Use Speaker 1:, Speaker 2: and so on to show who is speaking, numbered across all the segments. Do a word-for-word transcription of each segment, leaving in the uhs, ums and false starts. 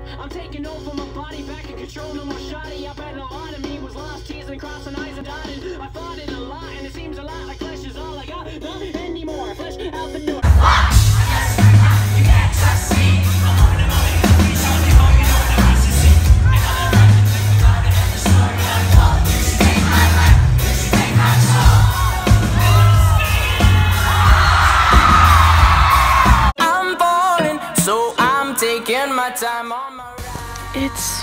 Speaker 1: I'm taking over my body, back in control, no more shoddy. I bet a lot of me was lost, tears and crossing eyes and dotted. I fought it a lot, and it seems a lot like flesh is all I got. Not anymore, flesh out the door. You can't trust me. I'm on the money, you told me how you know what I used to see. And I'm running, think about it, and the story unfold. You should take my life, you should take my soul. I'm falling, so I'm taking my time on my ride.
Speaker 2: It's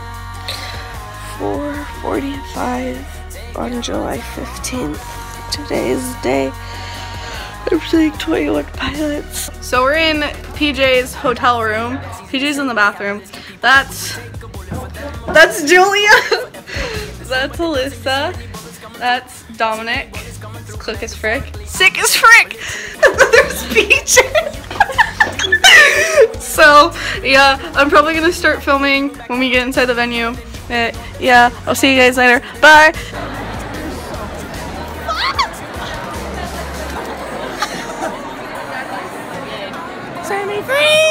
Speaker 2: four forty-five on July fifteenth. Today is the day I'm playing twenty-one Pilots.
Speaker 3: So we're in P J's hotel room. P J's in the bathroom. That's that's Julia. That's Alyssa. That's Dominic. It's click as frick. Sick as frick. There's P J. So yeah, I'm probably gonna start filming when we get inside the venue. But yeah, I'll see you guys later. Bye. Set me free.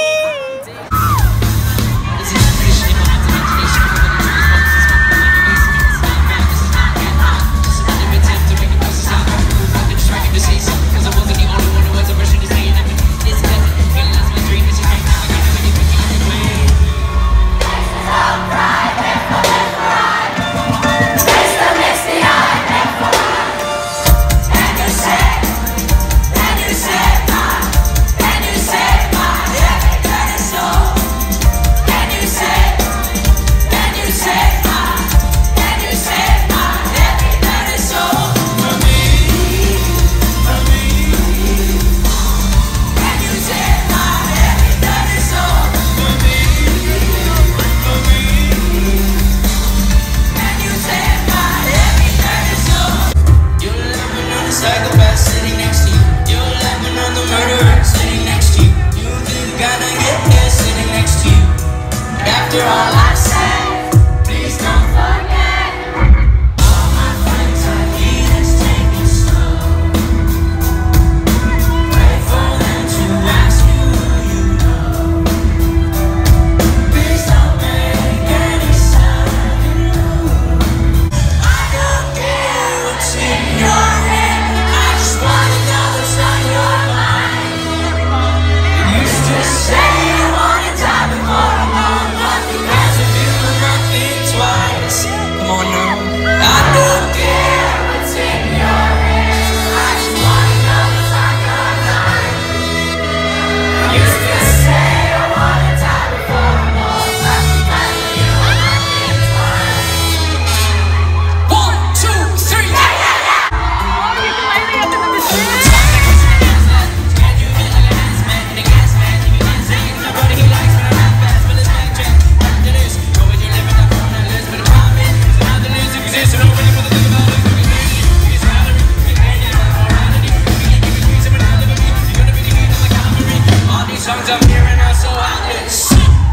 Speaker 1: After all I've said, please don't forget. All my friends are here, let's take it slow. Wait for them to ask you who you know. Please don't make any sudden move. I don't care what's in your head, I just wanna know what's on your mind. You used to say you wanna die before I'm gone. Come on now. I don't care what's in your head, I just wanna know what's on your mind. You used to say I wanna die before I'm old, but because of you I think twice. One, two, three, yeah, yeah, yeah. You can light me up in the machine. Songs I'm hearing are so heartless.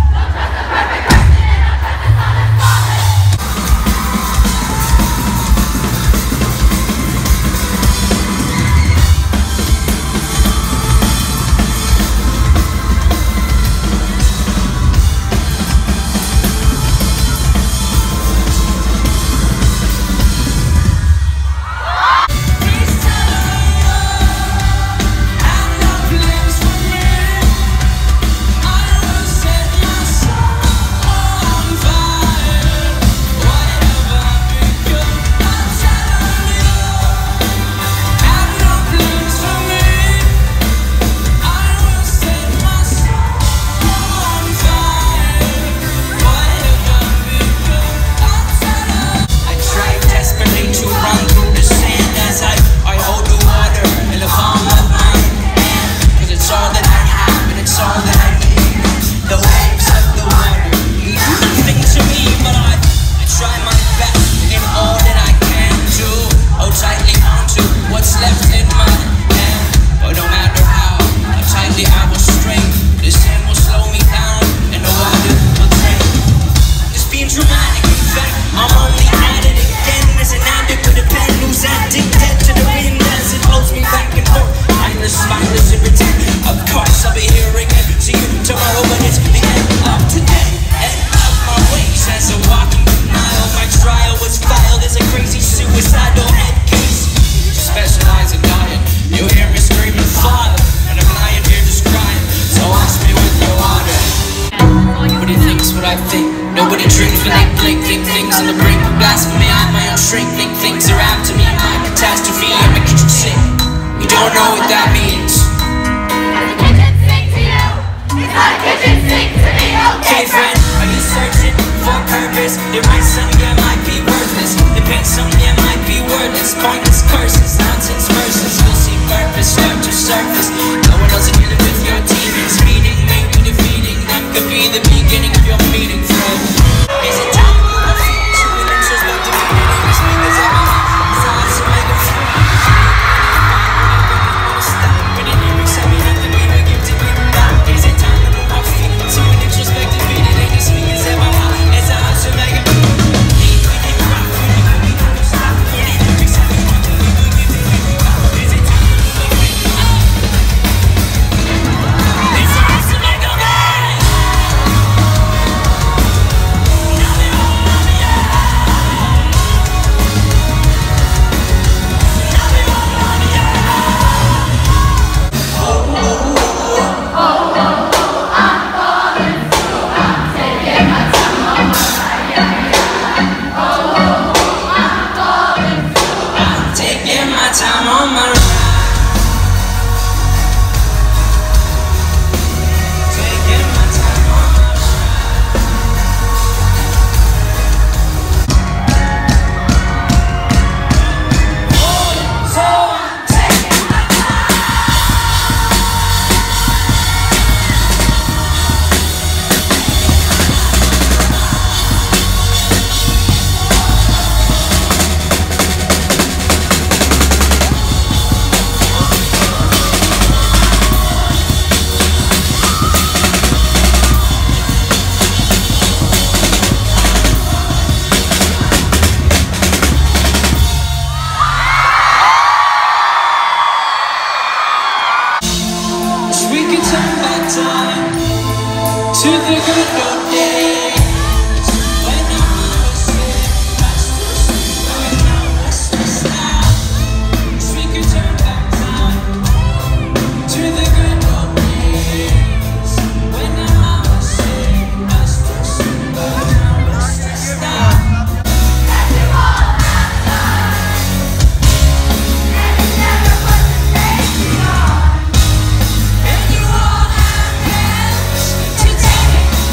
Speaker 1: Spineless in return. Of course I'll be hearing it. See you tomorrow when it's the end of today.
Speaker 4: That's what I think. Nobody dreams when they blink. Think things on the brink. Blasphemy, I'm my own shrink. Think things are after me. My catastrophe, I'm a kitchen sink. You don't know what that means.
Speaker 5: Does the kitchen sink to you? It's not a kitchen sink to me.
Speaker 4: Okay, friend, are you searching for purpose? It might something that might be worthless. It paints something that might be wordless. Pointless curses, nonsense verses. You'll see purpose start to surface. No one else can live with your demons. Feeding, maybe defeating them could be the beginning of your meeting, friend. Is it time to move my feet to an introspective meeting? This because I'm a it's hard to make a few. Stop with the lyrics, I mean nothing we were gifted with. Is it time to move my feet to an introspective meeting? This because I'm a it's hard to make a few. To the good old days when I was sick, restless, when I was stressed out. We could turn back time to the good old days when I was sick, restless, when I was stressed out.
Speaker 5: And you all have time, and it never was a safety on.
Speaker 4: And you all have hands to take it.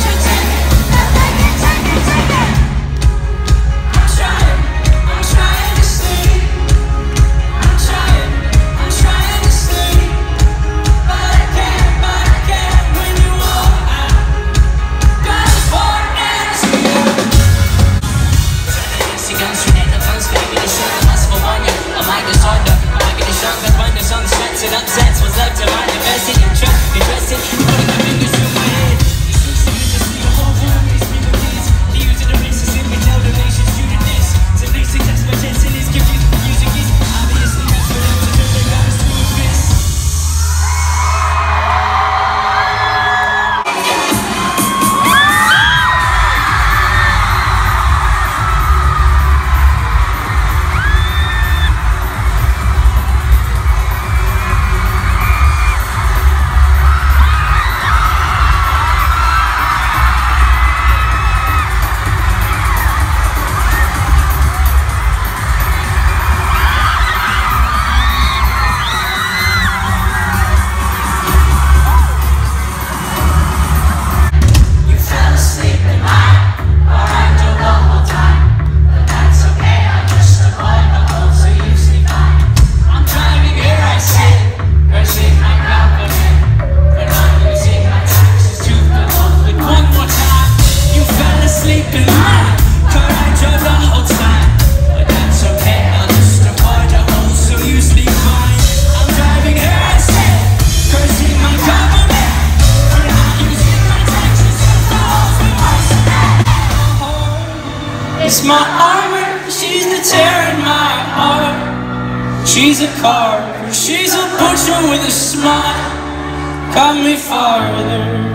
Speaker 4: It's my armor, she's the tear in my heart. She's a carver, she's a butcher with a smile. Cut me farther.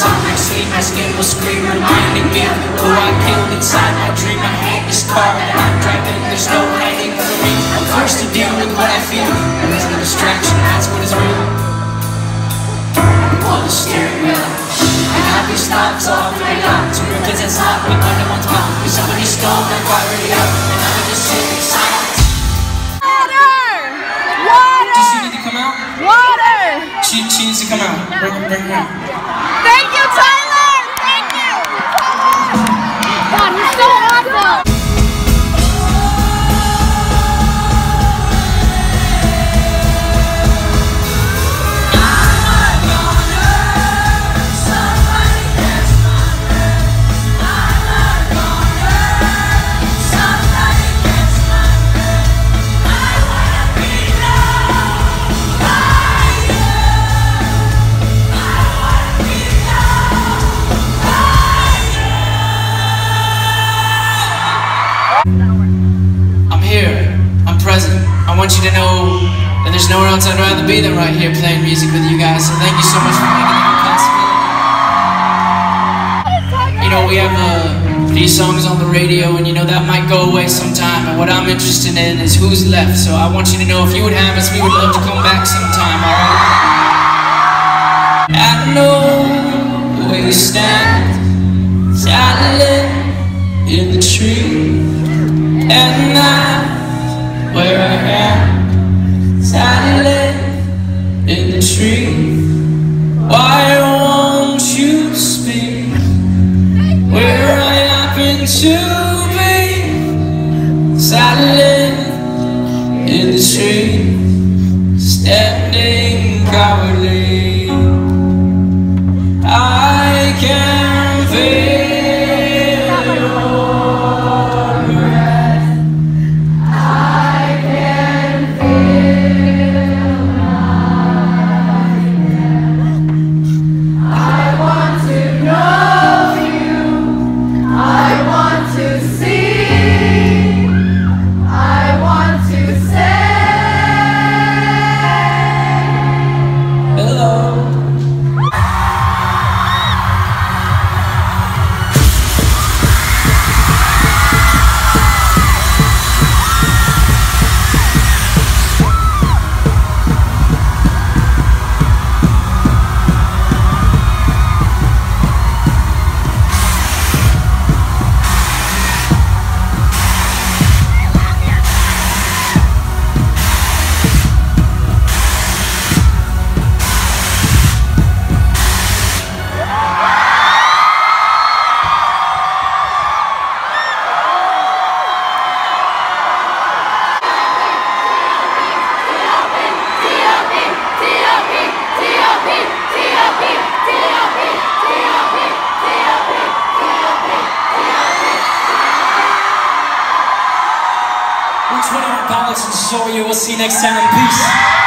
Speaker 4: atomic sleep, my skin will scream, reminding me of who I killed inside my dream. I hate this car that I'm driving, there's no hiding from me. I'm forced to deal with what I feel, and there's no distraction, that's what is real. On the steering wheel, and have these thoughts all made up. Two kids that's locked with under one's mouth, because somebody stole my car already up, and now we just sit in silence. Does she need to come out?
Speaker 3: Water!
Speaker 4: She, she needs to come out. Bring her, bring her out.
Speaker 3: Thank you, Tyler! Thank you! God, he's so awesome!
Speaker 4: I want you to know that there's nowhere else I'd rather be than right here playing music with you guys. So thank you so much for making it possible. You know, we have uh, these songs on the radio, and you know that might go away sometime. And what I'm interested in is who's left. So I want you to know if you would have us, we would love to come back sometime. All right? I know where you stand, silent in the tree, and I. Where I am, silent in the tree. Why won't you speak? Where I happen to be, silent in the tree, standing cowardly. I can feel. twenty-one pilots and show you. We'll see you next time. Peace.